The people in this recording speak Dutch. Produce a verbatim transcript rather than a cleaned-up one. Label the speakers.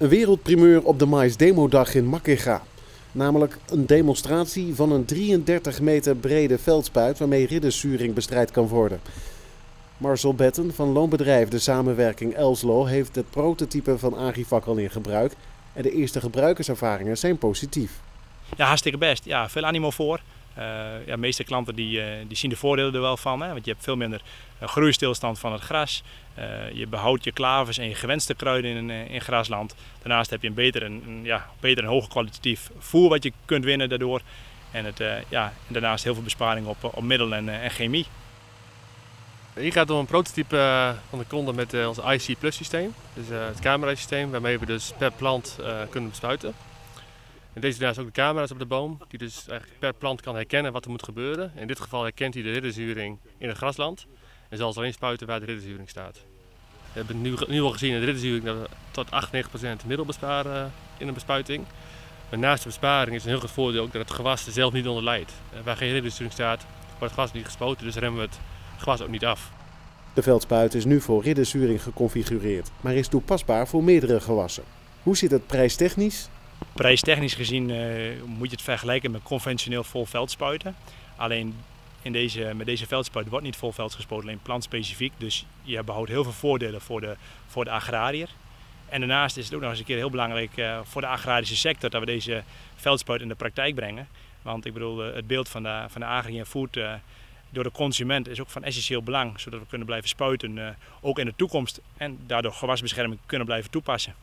Speaker 1: Een wereldprimeur op de maïsdemodag in Makkinga. Namelijk een demonstratie van een drieëndertig meter brede veldspuit waarmee ridderzuring bestrijd kan worden. Marcel Betten van loonbedrijf De Samenwerking Elslo heeft het prototype van Agrivac al in gebruik. En de eerste gebruikerservaringen zijn positief.
Speaker 2: Ja, hartstikke best. Ja, veel animo voor. Uh, ja, de meeste klanten die, uh, die zien de voordelen er wel van. Hè? Want je hebt veel minder uh, groeistilstand van het gras. Uh, je behoudt je klavers en je gewenste kruiden in, uh, in grasland. Daarnaast heb je een beter, een, een, ja, beter en hoger kwalitatief voer wat je kunt winnen daardoor. En, het, uh, ja, en daarnaast heel veel besparing op, op middel en, uh, en chemie.
Speaker 3: Hier gaat het om een prototype uh, van de klanten met uh, ons I C Plus systeem. Dus uh, het camerasysteem waarmee we dus per plant uh, kunnen bespuiten. En deze daarnaast ook de camera's op de boom, die dus eigenlijk per plant kan herkennen wat er moet gebeuren. In dit geval herkent hij de ridderzuring in het grasland en zal ze alleen spuiten waar de ridderzuring staat. We hebben nu, nu al gezien in de ridderzuring dat we tot achtennegentig procent middel besparen in een bespuiting. Maar naast de besparing is een heel groot voordeel ook dat het gewas er zelf niet onder lijdt. Waar geen ridderzuring staat, wordt het gras niet gespoten, dus remmen we het gewas ook niet af.
Speaker 1: De veldspuit is nu voor ridderzuring geconfigureerd, maar is toepasbaar voor meerdere gewassen. Hoe zit het prijstechnisch?
Speaker 2: Prijstechnisch gezien uh, moet je het vergelijken met conventioneel volveld spuiten. Alleen in deze, met deze veldspuit wordt niet volveld gespoten, alleen plantspecifiek. Dus je behoudt heel veel voordelen voor de, voor de agrariër. En daarnaast is het ook nog eens een keer heel belangrijk uh, voor de agrarische sector dat we deze veldspuit in de praktijk brengen. Want ik bedoel, uh, het beeld van de, van de agri en food uh, door de consument is ook van essentieel belang. Zodat we kunnen blijven spuiten, uh, ook in de toekomst. En daardoor gewasbescherming kunnen blijven toepassen.